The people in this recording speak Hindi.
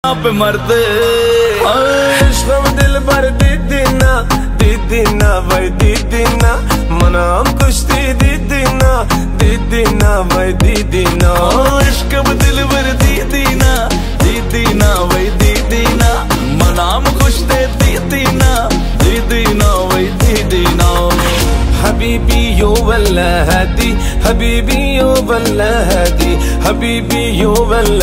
पे मरते इश्क़ दिल भर दीदीना दीदीना भाई दीदीना मनाम कुश्ती दीदीना दीदीना भाई दीदीना इश्क़ दिल भर दीदीना दीदीना भाई दीदीना मनाम कुश्ती दीदीना दीदीना भाई दीदीना हबीबी यो वल्ला हदी हबीबी यो वल्ला हदी हबीबी यो वल्ला